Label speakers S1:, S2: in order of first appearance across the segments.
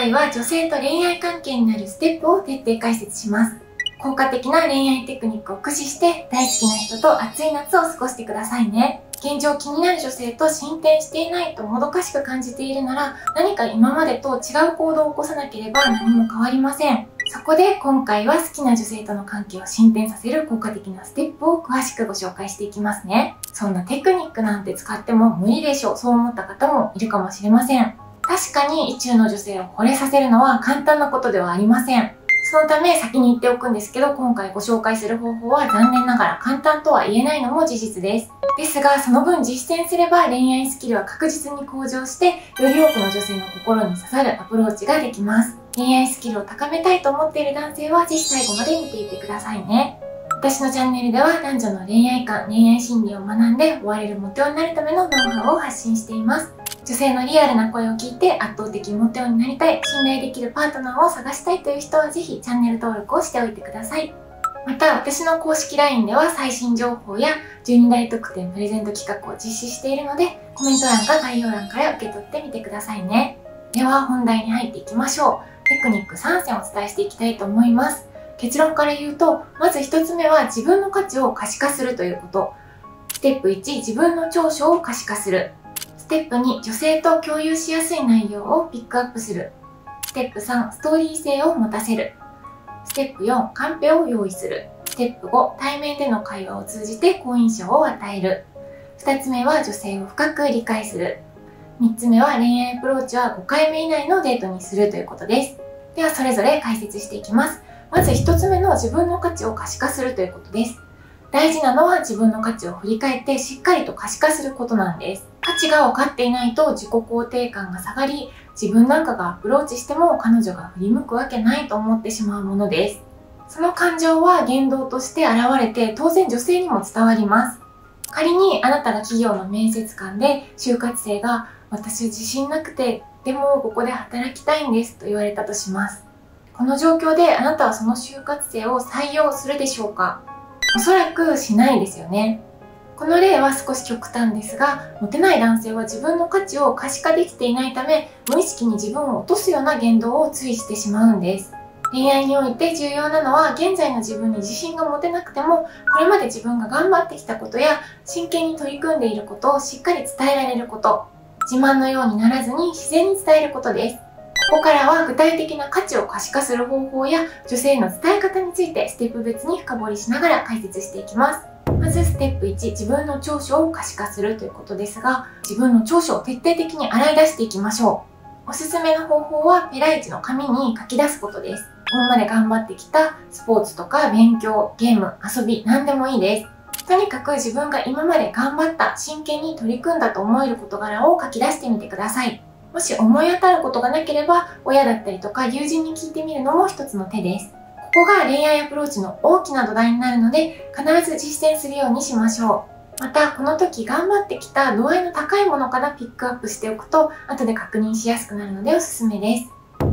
S1: 回は女性と恋愛関係になるステップを徹底解説します。効果的な恋愛テクニックを駆使して大好きな人と暑い夏を過ごしてくださいね。現状気になる女性と進展していないともどかしく感じているなら、何か今までと違う行動を起こさなければ何も変わりません。そこで今回は好きな女性との関係を進展させる効果的なステップを詳しくご紹介していきますね。そんなテクニックなんて使っても無理でしょう、そう思った方もいるかもしれません。確かに意中の女性を惚れさせるのは簡単なことではありません。そのため先に言っておくんですけど、今回ご紹介する方法は残念ながら簡単とは言えないのも事実です。ですが、その分実践すれば恋愛スキルは確実に向上して、より多くの女性の心に刺さるアプローチができます。恋愛スキルを高めたいと思っている男性はぜひ最後まで見ていってくださいね。私のチャンネルでは男女の恋愛観、恋愛心理を学んで追われるモテ男になるためのノウハウを発信しています。女性のリアルな声を聞いて圧倒的モテ男になりたい、信頼できるパートナーを探したいという人はぜひチャンネル登録をしておいてください。また、私の公式 LINE では最新情報や12大特典プレゼント企画を実施しているので、コメント欄か概要欄から受け取ってみてくださいね。では本題に入っていきましょう。テクニック3選をお伝えしていきたいと思います。結論から言うと、まず1つ目は自分の価値を可視化するということ。ステップ1、自分の長所を可視化する。ステップ2、女性と共有しやすい内容をピックアップする。ステップ3、ストーリー性を持たせる。ステップ4、カンペを用意する。ステップ5、対面での会話を通じて好印象を与える。2つ目は女性を深く理解する。3つ目は恋愛アプローチは5回目以内のデートにするということです。ではそれぞれ解説していきます。まず1つ目の自分の価値を可視化するということです。大事なのは自分の価値を振り返ってしっかりと可視化することなんです。価値が分かっていないと自己肯定感が下がり、自分なんかがアプローチしても彼女が振り向くわけないと思ってしまうものです。その感情は言動として現れて当然女性にも伝わります。仮にあなたが企業の面接官で就活生が私自信なくてでもここで働きたいんですと言われたとします。この状況であなたはその就活生を採用するでしょうか？おそらくしないですよね。この例は少し極端ですが、モテない男性は自分の価値を可視化できていないため、無意識に自分を落とすような言動を追してしまうんです。恋愛において重要なのは、現在の自分に自信が持てなくても、これまで自分が頑張ってきたことや真剣に取り組んでいることをしっかり伝えられること、自慢のようにならずに自然に伝えることです。ここからは具体的な価値を可視化する方法や女性の伝え方についてステップ別に深掘りしながら解説していきます。まずステップ1、自分の長所を可視化するということですが、自分の長所を徹底的に洗い出していきましょう。おすすめの方法はペライチの紙に書き出すことです。今まで頑張ってきたスポーツとか勉強、ゲーム、遊び、何でもいいです。とにかく自分が今まで頑張った、真剣に取り組んだと思える事柄を書き出してみてください。もし思い当たることがなければ、親だったりとか友人に聞いてみるのも一つの手です。ここが恋愛アプローチの大きな土台になるので、必ず実践するようにしましょう。また、この時頑張ってきた度合いの高いものからピックアップしておくと、後で確認しやすくなるのでおすすめです。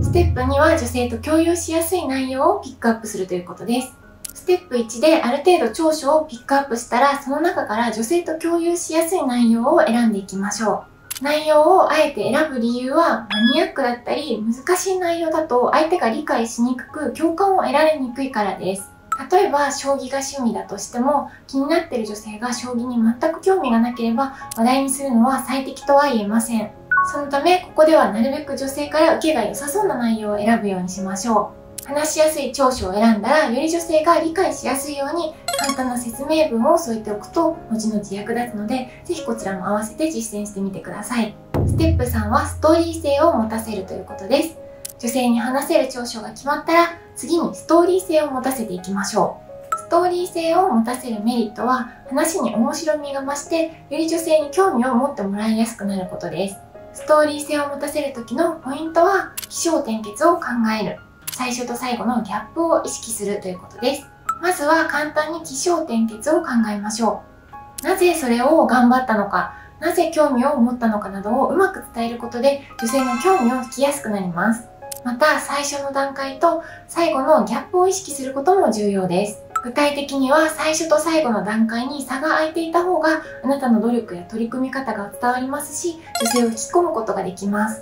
S1: ステップ2は女性と共有しやすい内容をピックアップするということです。ステップ1である程度長所をピックアップしたら、その中から女性と共有しやすい内容を選んでいきましょう。内容をあえて選ぶ理由は、マニアックだったり難しい内容だと相手が理解しにくく共感を得られにくいからです。例えば将棋が趣味だとしても、気になっている女性が将棋に全く興味がなければ話題にするのは最適とは言えません。そのためここではなるべく女性から受けが良さそうな内容を選ぶようにしましょう。話しやすい長所を選んだら、より女性が理解しやすいように簡単な説明文を添えておくと後々役立つので、ぜひこちらも合わせて実践してみてください。ステップ3はストーリー性を持たせるということです。女性に話せる長所が決まったら、次にストーリー性を持たせていきましょう。ストーリー性を持たせるメリットは、話に面白みが増して、より女性に興味を持ってもらいやすくなることです。ストーリー性を持たせる時のポイントは、起承転結を考える。最初と最後のギャップを意識するということです。まずは簡単に起承転結を考えましょう。なぜそれを頑張ったのか、なぜ興味を持ったのかなどをうまく伝えることで女性の興味を引きやすくなります。また最初の段階と最後のギャップを意識することも重要です。具体的には最初と最後の段階に差が空いていた方があなたの努力や取り組み方が伝わりますし、女性を引き込むことができます。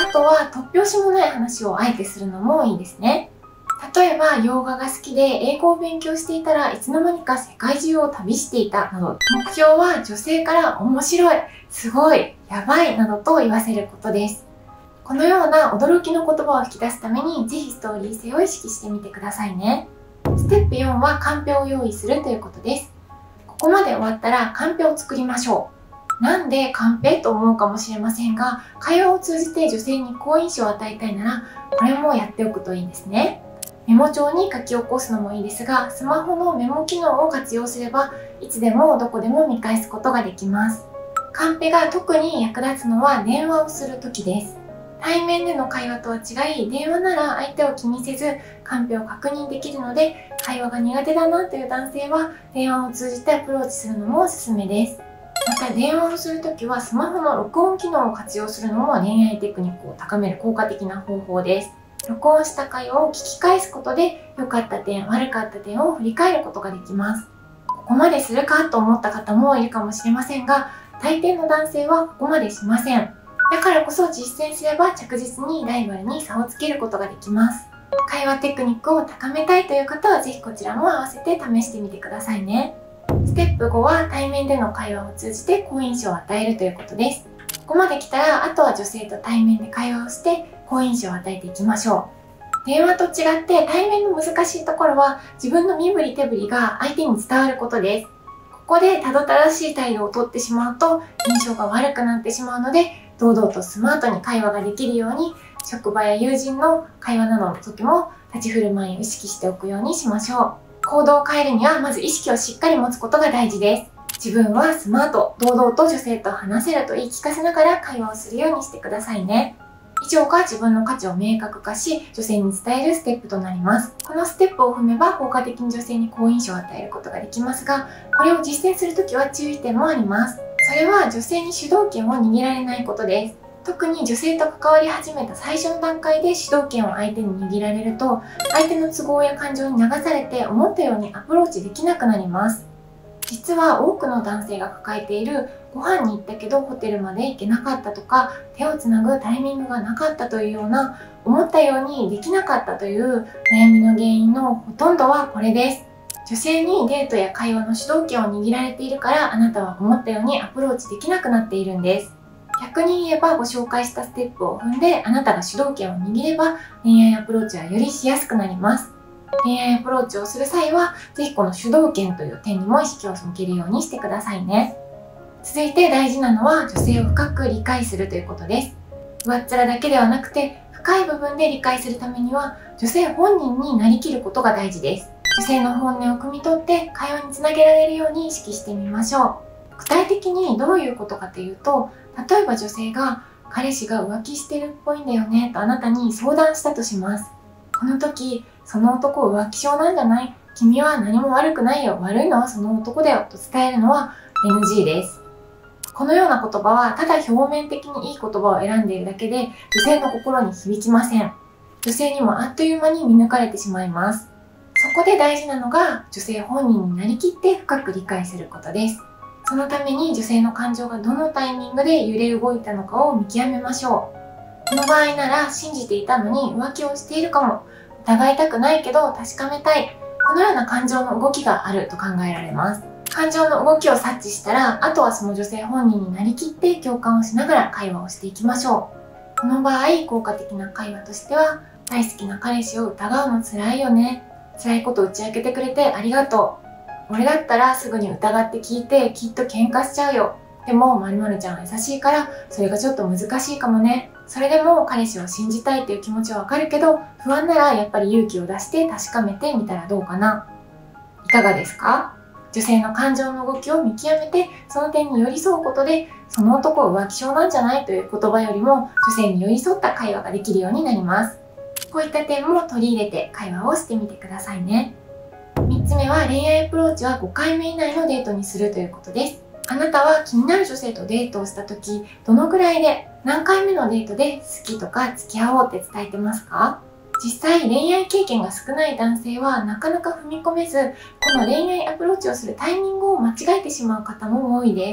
S1: あとは突拍子もない話をあえてするのもいいですね。例えば、洋画が好きで英語を勉強していたらいつの間にか世界中を旅していたなど、目標は女性から面白い、すごい、やばいなどと言わせることです。このような驚きの言葉を引き出すために、ぜひストーリー性を意識してみてくださいね。ステップ4はカンペを用意するということです。ここまで終わったらカンペを作りましょう。なんでカンペと思うかもしれませんが、会話を通じて女性に好印象を与えたいなら、これもやっておくといいんですね。メモ帳に書き起こすのもいいですが、スマホのメモ機能を活用すれば、いつでもどこでも見返すことができます。カンペが特に役立つのは電話をするときです。対面での会話とは違い、電話なら相手を気にせず、カンペを確認できるので、会話が苦手だなという男性は、電話を通じてアプローチするのもおすすめです。また、電話をするときは、スマホの録音機能を活用するのも恋愛テクニックを高める効果的な方法です。録音した会話を聞き返すことで、良かった点、悪かった点を振り返ることができます。ここまでするかと思った方もいるかもしれませんが、大抵の男性はここまでしません。だからこそ実践すれば着実にライバルに差をつけることができます。会話テクニックを高めたいという方はぜひこちらも合わせて試してみてくださいね。ステップ5は対面での会話を通じて好印象を与えるということです。ここまで来たら、あとは女性と対面で会話をして好印象を与えていきましょう。電話と違って対面の難しいところは自分の身振り手振りが相手に伝わることです。ここでたどたらしい態度をとってしまうと印象が悪くなってしまうので、堂々とスマートに会話ができるように、職場や友人の会話などの時も立ち振る舞いを意識しておくようにしましょう。行動を変えるにはまず意識をしっかり持つことが大事です。自分はスマート、堂々と女性と話せると言い聞かせながら会話をするようにしてくださいね。以上が自分の価値を明確化し、女性に伝えるステップとなります。このステップを踏めば効果的に女性に好印象を与えることができますが、これを実践するときは注意点もあります。それは女性に主導権を握られないことです。特に女性と関わり始めた最初の段階で主導権を相手に握られると、相手の都合や感情に流されて思ったようにアプローチできなくなります。実は多くの男性が抱えている、ご飯に行ったけどホテルまで行けなかったとか、手をつなぐタイミングがなかったというような、思ったようにできなかったという悩みの原因のほとんどはこれです。女性にデートや会話の主導権を握られているから、あなたは思ったようにアプローチできなくなっているんです。逆に言えば、ご紹介したステップを踏んであなたが主導権を握れば、恋愛アプローチはよりしやすくなります。恋愛アプローチをする際は、ぜひこの主導権という点にも意識を向けるようにしてくださいね。続いて大事なのは、女性を深く理解するということです。上っ面だけではなくて、深い部分で理解するためには、女性本人になりきることが大事です。女性の本音を汲み取って会話につなげられるように意識してみましょう。具体的にどういうことかというと、例えば女性が彼氏が浮気してるっぽいんだよねとあなたに相談したとします。この時、その男浮気症なんじゃない？君は何も悪くないよ。悪いのはその男だよと伝えるのは NG です。このような言葉はただ表面的にいい言葉を選んでいるだけで女性の心に響きません。女性にもあっという間に見抜かれてしまいます。そこで大事なのが女性本人になりきって深く理解することです。そのために女性の感情がどのタイミングで揺れ動いたのかを見極めましょう。この場合なら信じていたのに浮気をしているかも、疑いたくないけど確かめたい、このような感情の動きがあると考えられます。感情の動きを察知したら、あとはその女性本人になりきって共感をしながら会話をしていきましょう。この場合、効果的な会話としては、大好きな彼氏を疑うの辛いよね。辛いこと打ち明けてくれてありがとう。俺だったらすぐに疑って聞いてきっと喧嘩しちゃうよ。でも〇〇ちゃんは優しいからそれがちょっと難しいかもね。それでも彼氏を信じたいっていう気持ちはわかるけど、不安ならやっぱり勇気を出して確かめてみたらどうかな。いかがですか？女性の感情の動きを見極めて、その点に寄り添うことで、その男浮気症なんじゃないという言葉よりも女性に寄り添った会話ができるようになります。こういった点も取り入れて会話をしてみてくださいね。3つ目は恋愛アプローチは5回目以内のデートにするということです。あなたは気になる女性とデートをした時、どのくらいで何回目のデートで好きとか付き合おうって伝えてますか？実際恋愛経験が少ない男性はなかなか踏み込めず、この恋愛アプローチをするタイミングを間違えてしまう方も多いです。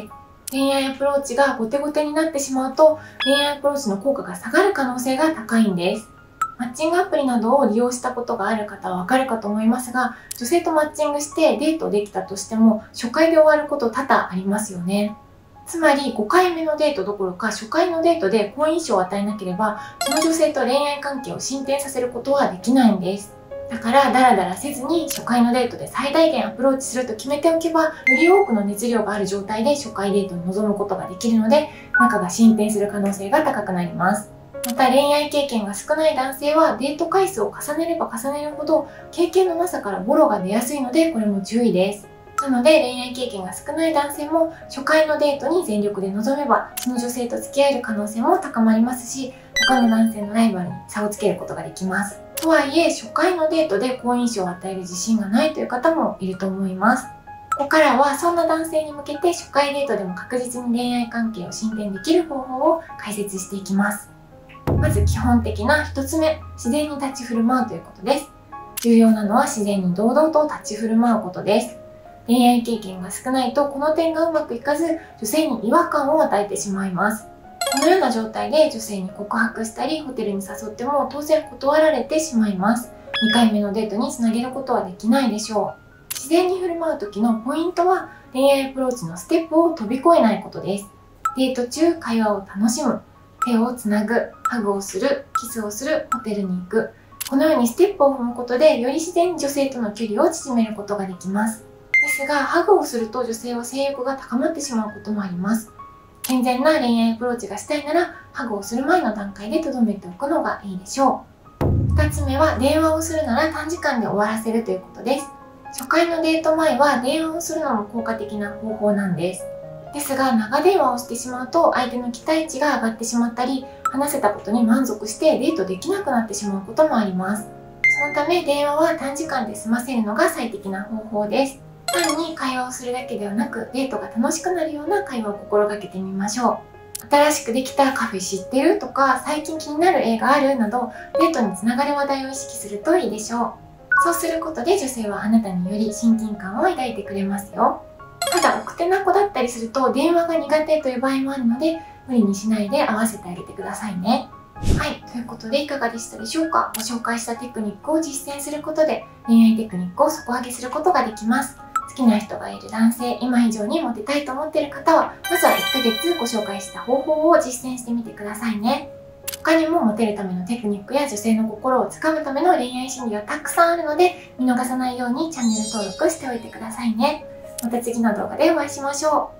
S1: 恋愛アプローチが後手後手になってしまうと、恋愛アプローチの効果が下がる可能性が高いんです。マッチングアプリなどを利用したことがある方はわかるかと思いますが、女性とマッチングしてデートできたとしても、初回で終わること多々ありますよね。つまり5回目のデートどころか初回のデートで好印象を与えなければ、その女性と恋愛関係を進展させることはできないんです。だからダラダラせずに初回のデートで最大限アプローチすると決めておけば、より多くの熱量がある状態で初回デートに臨むことができるので、仲が進展する可能性が高くなります。また恋愛経験が少ない男性はデート回数を重ねれば重ねるほど経験のなさからボロが出やすいので、これも注意です。なので恋愛経験が少ない男性も初回のデートに全力で臨めば、その女性と付き合える可能性も高まりますし、他の男性のライバルに差をつけることができます。とはいえ、初回のデートで好印象を与える自信がないという方もいると思います。ここからはそんな男性に向けて初回デートでも確実に恋愛関係を進展できる方法を解説していきます。まず基本的な1つ目、自然に立ち振る舞うということです。重要なのは自然に堂々と立ち振る舞うことです。恋愛経験が少ないとこの点がうまくいかず、女性に違和感を与えてしまいます。このような状態で女性に告白したりホテルに誘っても当然断られてしまいます。2回目のデートにつなげることはできないでしょう。自然に振る舞う時のポイントは、恋愛アプローチのステップを飛び越えないことです。デート中会話を楽しむ、手をつなぐ、ハグをする、キスをする、ホテルに行く。このようにステップを踏むことで、より自然に女性との距離を縮めることができます。ですが、ハグをすると女性は性欲が高まってしまうこともあります。健全な恋愛アプローチがしたいなら、ハグをする前の段階で留めておくのがいいでしょう。2つ目は、電話をするなら短時間で終わらせるということです。初回のデート前は電話をするのも効果的な方法なんです。ですが、長電話をしてしまうと相手の期待値が上がってしまったり、話せたことに満足してデートできなくなってしまうこともあります。そのため電話は短時間で済ませるのが最適な方法です。単に会話をするだけではなく、デートが楽しくなるような会話を心がけてみましょう。新しくできたカフェ知ってるとか、最近気になる映画あるなど、デートにつながる話題を意識するといいでしょう。そうすることで女性はあなたにより親近感を抱いてくれますよ。ただ、奥手な子だったりすると電話が苦手という場合もあるので、無理にしないで合わせてあげてくださいね。はい、ということでいかがでしたでしょうか。ご紹介したテクニックを実践することで恋愛テクニックを底上げすることができます。好きな人がいる男性、今以上にモテたいと思っている方は、まずは1ヶ月ご紹介した方法を実践してみてくださいね。他にもモテるためのテクニックや女性の心をつかむための恋愛心理はたくさんあるので、見逃さないようにチャンネル登録しておいてくださいね。また次の動画でお会いしましょう。